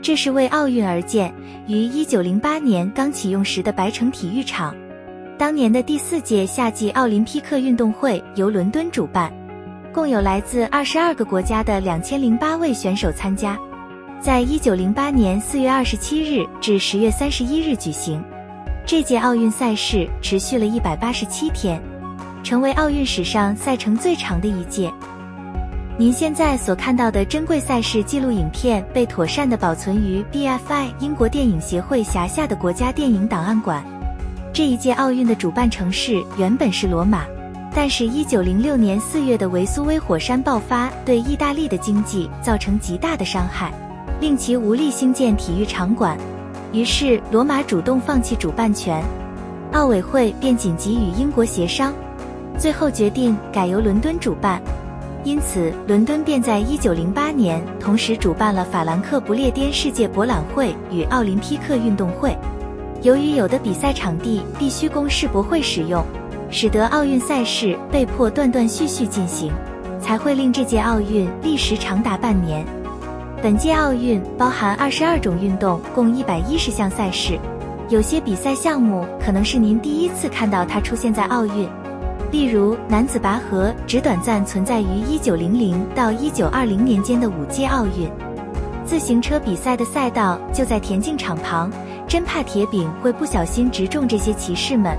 这是为奥运而建，于1908年刚启用时的白城体育场。当年的第4届夏季奥林匹克运动会由伦敦主办，共有来自22个国家的2008位选手参加，在1908年4月27日至10月31日举行。这届奥运赛事持续了187天，成为奥运史上赛程最长的一届。您现在所看到的珍贵赛事记录影片被妥善地保存于 BFI 英国电影协会辖下的国家电影档案馆。这一届奥运的主办城市原本是罗马，但是1906年4月的维苏威火山爆发对意大利的经济造成极大的伤害，令其无力兴建体育场馆，于是罗马主动放弃主办权，奥委会便紧急与英国协商，最后决定改由伦敦主办。因此，伦敦便在1908年同时主办了法兰克不列颠世界博览会与奥林匹克运动会。由于有的比赛场地必须供世博会使用，使得奥运赛事被迫断断续续进行，才会令这届奥运历时长达半年。本届奥运包含22种运动，共110项赛事，有些比赛项目可能是您第一次看到它出现在奥运。例如，男子拔河只短暂存在于1900到1920年间的5届奥运。自行车比赛的赛道就在田径场旁，真怕铁饼会不小心直中这些骑士们。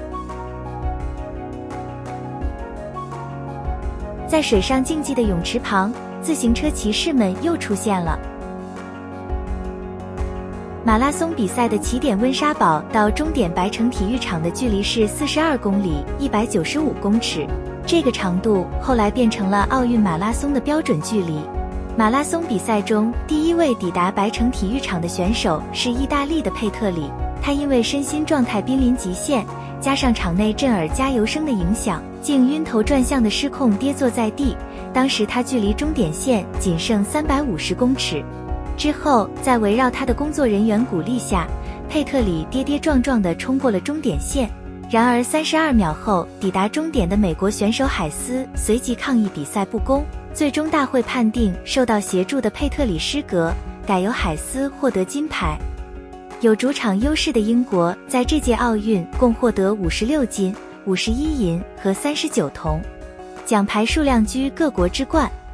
在水上竞技的泳池旁，自行车骑士们又出现了。马拉松比赛的起点温莎堡到终点白城体育场的距离是42公里195公尺，这个长度后来变成了奥运马拉松的标准距离。马拉松比赛中，第一位抵达白城体育场的选手是意大利的佩特里，他因为身心状态濒临极限，加上场内震耳加油声的影响，竟晕头转向的失控跌坐在地。当时他距离终点线仅剩350公尺。之后，在围绕他的工作人员鼓励下，佩特里跌跌撞撞地冲过了终点线。然而32秒后抵达终点的美国选手海斯随即抗议比赛不公，最终大会判定受到协助的佩特里失格，改由海斯获得金牌。有主场优势的英国在这届奥运共获得56金、51银和39铜，奖牌数量居各国之冠。